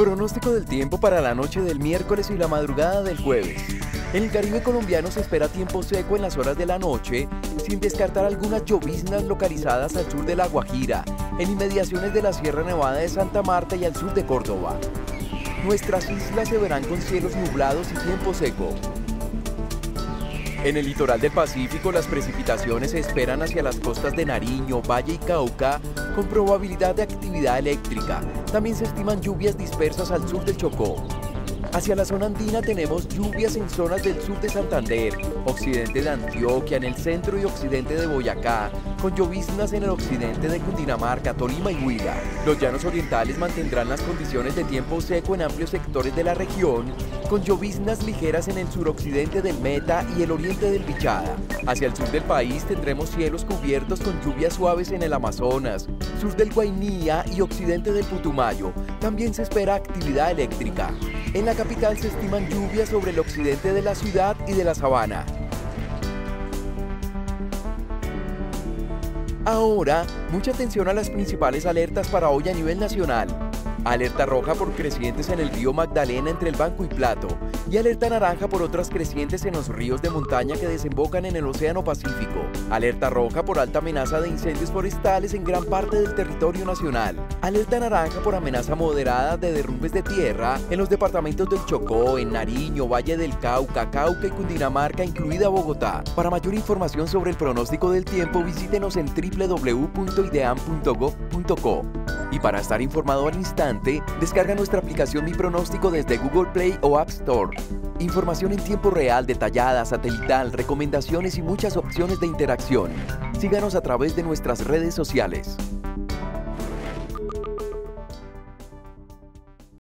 Pronóstico del tiempo para la noche del miércoles y la madrugada del jueves. En el Caribe colombiano se espera tiempo seco en las horas de la noche, sin descartar algunas lloviznas localizadas al sur de La Guajira, en inmediaciones de la Sierra Nevada de Santa Marta y al sur de Córdoba. Nuestras islas se verán con cielos nublados y tiempo seco. En el litoral del Pacífico, las precipitaciones se esperan hacia las costas de Nariño, Valle y Cauca, con probabilidad de actividad eléctrica. También se estiman lluvias dispersas al sur del Chocó. Hacia la zona andina tenemos lluvias en zonas del sur de Santander, occidente de Antioquia, en el centro y occidente de Boyacá, con lloviznas en el occidente de Cundinamarca, Tolima y Huila. Los llanos orientales mantendrán las condiciones de tiempo seco en amplios sectores de la región, con lloviznas ligeras en el suroccidente del Meta y el oriente del Bichada. Hacia el sur del país tendremos cielos cubiertos con lluvias suaves en el Amazonas, sur del Guainía y occidente del Putumayo. También se espera actividad eléctrica. En la capital se estiman lluvias sobre el occidente de la ciudad y de la sabana. Ahora, mucha atención a las principales alertas para hoy a nivel nacional. Alerta roja por crecientes en el río Magdalena entre el Banco y Plato, y alerta naranja por otras crecientes en los ríos de montaña que desembocan en el Océano Pacífico. Alerta roja por alta amenaza de incendios forestales en gran parte del territorio nacional. Alerta naranja por amenaza moderada de derrumbes de tierra en los departamentos del Chocó, en Nariño, Valle del Cauca, Cauca y Cundinamarca, incluida Bogotá. Para mayor información sobre el pronóstico del tiempo, visítenos en www.ideam.gov.co. Y para estar informado al instante, descarga nuestra aplicación Mi Pronóstico desde Google Play o App Store. Información en tiempo real, detallada, satelital, recomendaciones y muchas opciones de interacción. Síganos a través de nuestras redes sociales.